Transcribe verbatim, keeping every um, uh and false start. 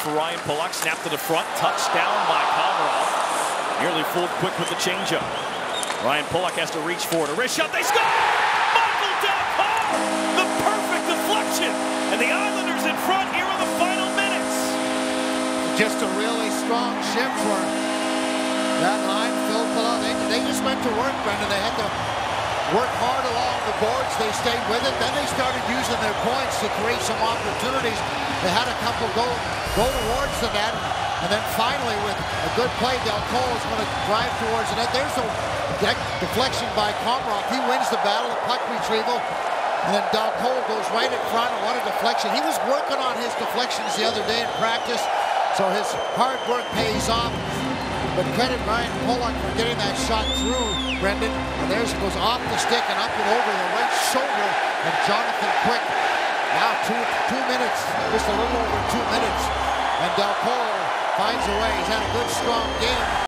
For Ryan Pulock, snap to the front, touchdown by Komarov. Nearly fooled quick with the changeup. Ryan Pulock has to reach for it. A wrist shot, they score! Michael Dal Colle! The perfect deflection! And the Islanders in front here in the final minutes. Just a really strong shift for that line. Phil Pulock, they, they just went to work, Brendan. They had to work hard along the boards. They stayed with it. Then they started using their points to create some opportunities. They had a couple go, go towards the net. And then finally, with a good play, Dal Colle is going to drive towards the net. There's a deflection by Komarov. He wins the battle, puck retrieval. And then Dal Colle goes right in front, and what a deflection. He was working on his deflections the other day in practice, so his hard work pays off. But credit Ryan Pulock for getting that shot through, Brendan. And there's it goes off the stick and up and over the right shoulder of Jonathan Quick. Now two, two minutes, just a little over two minutes. And Dal Colle finds a way. He's had a good, strong game.